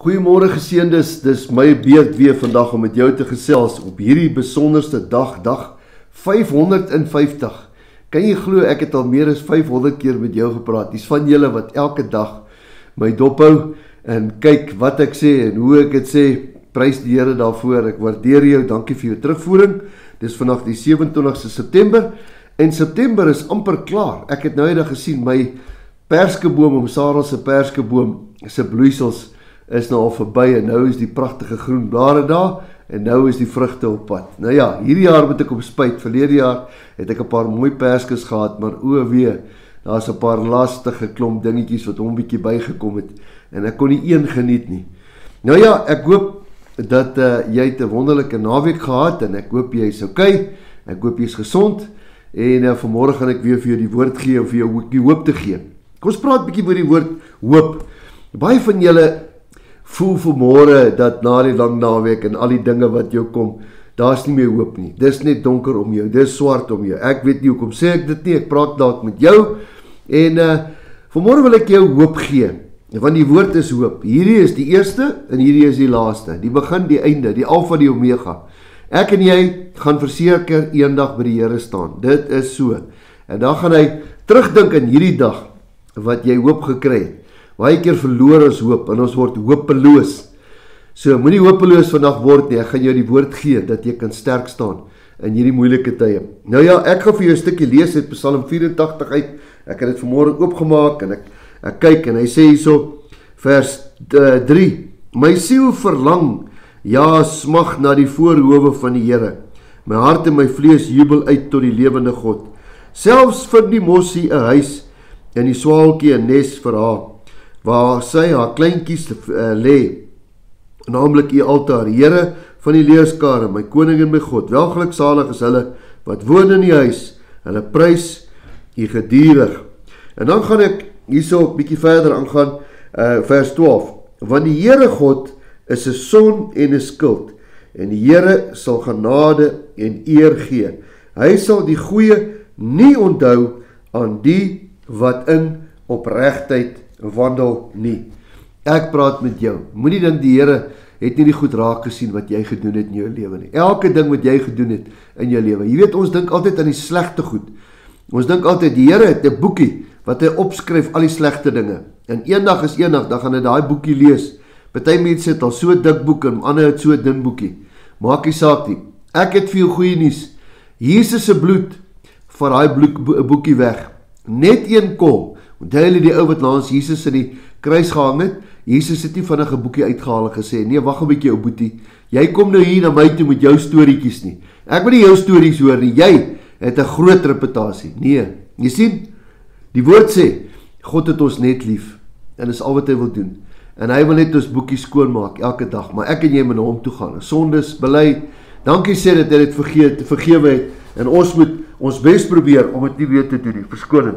Goeiemôre geseëndes, dis my beurt weer vandag om met jou te gesels op hierdie besonderste dag 550. Kan jy glo ek het al meer as 500 keer met jou gepraat? Dis van julle wat elke dag my dop hou en kyk wat ek sê en hoe ek dit sê. Prys die Here daarvoor. Ek waardeer jou. Dankie vir jou terugvoering. Dis vandag die 27ste September en September is amper klaar. Ek het nou eendag gesien my perskeboom, om Sarah se perskeboom se bloeisels is nou al verby en nou is die pragtige groen blare daar en nou is die vrugte op pad. Nou ja, hierdie jaar moet ek op spyt. Verlede jaar het ek 'n paar mooi perskes gehad, maar o wee, daar's 'n paar lastige klomp dingetjies wat hom bietjie bygekom het en ek kon nie een geniet nie. Nou ja, ek hoop dat jy het 'n wonderlike naweek gehad en ek hoop jy is okay. Ek hoop jy is gesond en vanmôre gaan ek weer vir jou die woord gee of vir jou die hoop te gee. Kom ons praat bietjie oor die woord hoop. Baie van julle voel vanmôre dat na die lang naweek en al die dinge wat jou kom, daar's nie meer hoop nie. Dis net donker om jou, dis swart om jou. Ek weet nie hoekom sê ek dit nie, ek praat dalk met jou en vanmôre wil ek jou hoop gee, want die woord is hoop. Hierdie is die eerste en hierdie is die laaste, die begin, die einde, die alfa, die omega. Ek en jy gaan verseker eendag by die Here staan, dit is so. En dan gaan hy terugdink in hierdie dag, wat jy hoop gekry het. Baie keer verloor ons hoop en ons word hopeloos. So moenie hopeloos vandag word nie. Ek gaan jou die woord gee dat jy kan sterk staan in hierdie moeilike tye. Nou ja, ek gaan vir jou 'n stukkie lees uit Psalm 84 uit. Ek het dit vanmôre oopgemaak en ek kyk en hy sê hierso vers 3. My siel verlang, ja, smag na die voorhowe van die Here. My hart en my vlees jubel uit tot die lewende God. Selfs vir die mossie 'n huis en die swaalkie 'n nes vir haar, waar sy haar kleintjies lê, naamlik u altaar, Here van die leerskare, my koning en my God. Welgeluksalig is hulle wat woon in die huis, hulle prys u gedurig. En dan gaan ek hierso 'n bietjie verder aangaan, vers 12. Want die Here God is 'n son en 'n skild, en die Here sal genade en eer gee. Hy sal die goeie nie onthou aan die wat in opregtheid wandel nie. Ek praat met jou. Moenie dink die Here het nie die goed raak gesien wat jy gedoen het in jou lewe nie. Elke ding wat jy gedoen het in jou lewe. Jy weet, ons dink altyd aan die slegte goed. Ons dink altyd die Here het 'n boekie wat hy opskryf al die slegte dinge. En eendag is eendag, dan gaan hy daai boekie lees. Party mense het al so 'n dik boek en ander het so 'n dun boekie. Maak nie saak nie. Ek het vir jou goeie nuus. Jesus se bloed vat daai boekie weg. Net een kol. Onthou julle die ou wat langs Jesus in die kruis gehang het? Jesus het nie vinnig 'n boekie uitgehaal en gesê, nee, wag 'n bietjie ou boetie, jy kom nou hier na my toe met jou storieetjies nie. Ek wil nie jou stories hoor nie, jy het 'n groot reputasie. Nee, jy sien, die woord sê, God het ons net lief, en dis al wat hy wil doen. En hy wil net ons boekie skoonmaak, elke dag, maar ek en jy moet na hom toe gaan, sondes, bely, dankie sê dat hy dit vergewe het, en ons moet ons bes probeer om dit nie weer te doen nie, verskoning.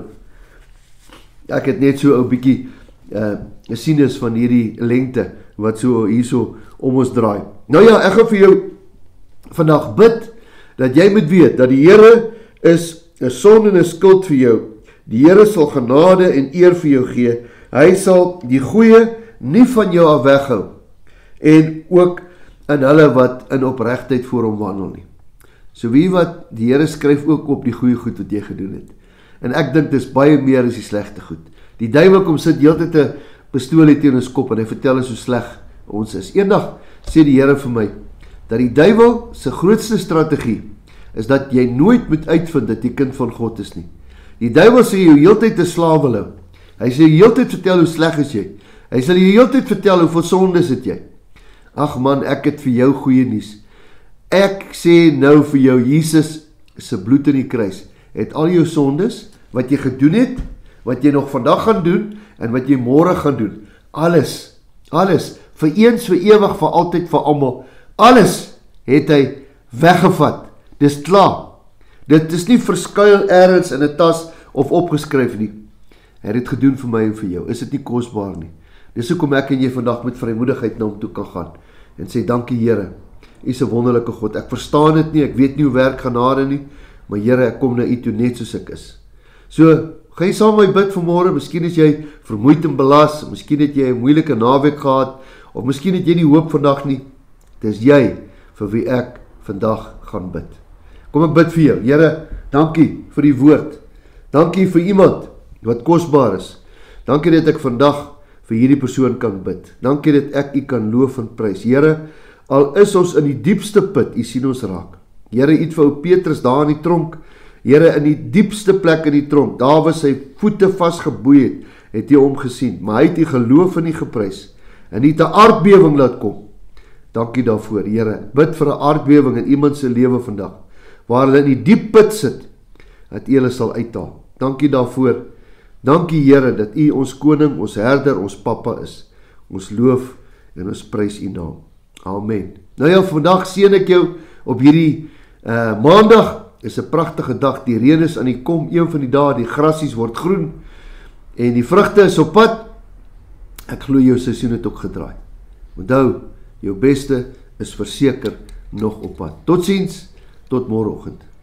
Ek het net so 'n bietjie 'n sinus van hierdie lengte wat so hierso om ons draai. Nou ja, ek gaan vir jou vandag bid dat jy moet weet dat die Here is 'n son en 'n skild vir jou. Die Here sal genade en eer vir jou gee. Hy sal die goeie nie van jou af weghou en ook in hulle wat in opregtheid voor hom wandel nie. So wie wat die Here skryf ook op die goeie goed wat jy gedoen het. En ek dink dis baie meer as die slegte goed. Die duiwel kom sit heeltyd 'n pistool teen ons kop en hy vertel ons hoe sleg ons is. Eendag sê die Here vir my dat die duiwel se grootste strategie is dat jy nooit moet uitvind dat jy kind van God is nie. Die duiwel sê jou heeltyd 'n slaaf wil hou. Hy sê heeltyd vertel hoe sleg is jy. Hy sal jou heeltyd vertel hoeveel sondes het jy. Ag man, ek het vir jou goeie nuus. Ek sê nou vir jou, Jesus se bloed in die kruis het al jou sondes, wat jy gedoen het, wat jy nog vandag gaan doen, en wat jy môre gaan doen, alles, vir eens, vir ewig, vir altyd, vir almal, alles het hy weggevat, dis klaar, dit is nie verskuil ergens in 'n tas, of opgeskryf nie, hy het dit gedoen vir my en vir jou, is dit nie kosbaar nie, dis hoekom ek en jy vandag met vrymoedigheid na hom toe kan gaan, en sê, dankie Here, U is 'n wonderlike God, ek verstaan dit nie, ek weet nie hoe werk genade nie, maar Here, ek kom na U toe net soos ek is. So, gaan jy saam met my bid vanmôre, miskien is jy vermoeid en belas, miskien het jy 'n moeilike naweek gehad, of miskien het jy nie hoop vandag nie. Dis jy vir wie ek vandag gaan bid. Kom ek bid vir jou. Here, dankie vir die woord. Dankie vir iemand wat kosbaar is. Dankie dat ek vandag vir hierdie persoon kan bid. Dankie dat ek U kan loof en prys. Here, al is ons in die diepste put, U sien ons raak. Here, U het vir ou Petrus daar in die tronk, Here, in die diepste plek in die tronk, daar waar sy voete vasgeboei het U hom gesien, maar hy het U geloof in U geprys, en U het 'n aardbewing laat kom. Dankie daarvoor, Here. Bid vir 'n aardbewing in iemand se lewe vandag, waar hulle in die diep put sit, dat U hulle sal uithaal. Dankie daarvoor. Dankie, Here, dat U ons koning, ons herder, ons pappa is. Ons loof en ons prys U naam. Amen. Nou ja, vandag seën ek jou op hierdie maandag. Is 'n pragtige dag. Die reën is aan die kom, een van die dae, die grasies word groen en die vrugte is op pad. Ek glo jou seisoen het ook gedraai. Onthou, jou beste is verseker nog op pad. Totsiens, tot môreoggend.